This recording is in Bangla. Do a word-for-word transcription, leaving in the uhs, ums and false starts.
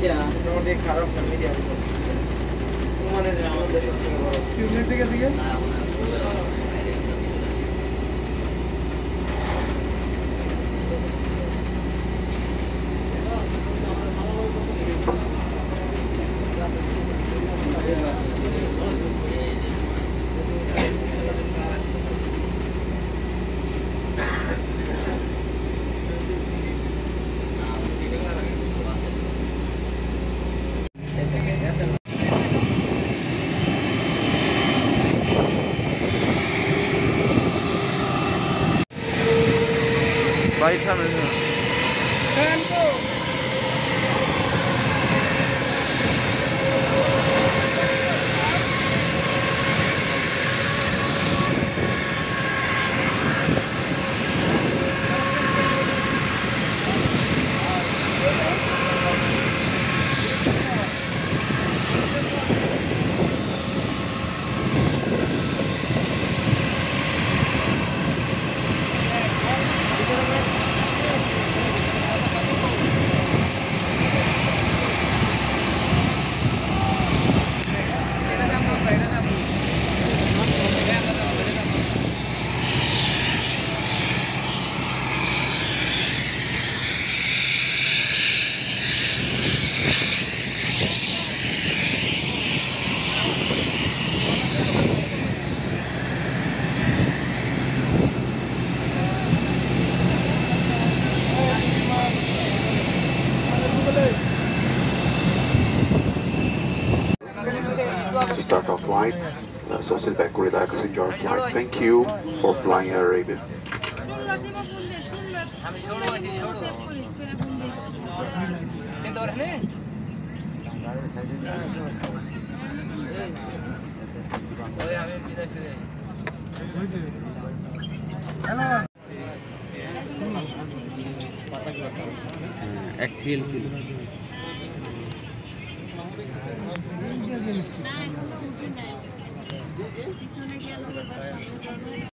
মিডিয়া মোটামুটি খারাপ না, মিডিয়া ওমানের আমাদের সবচেয়ে বড় কিউনেট থেকে থেকে বাড়ির সামনে to start our flight. Uh, so sit back, relax, enjoy our flight. Thank you for flying Air Arabia. এক ফিল ফিল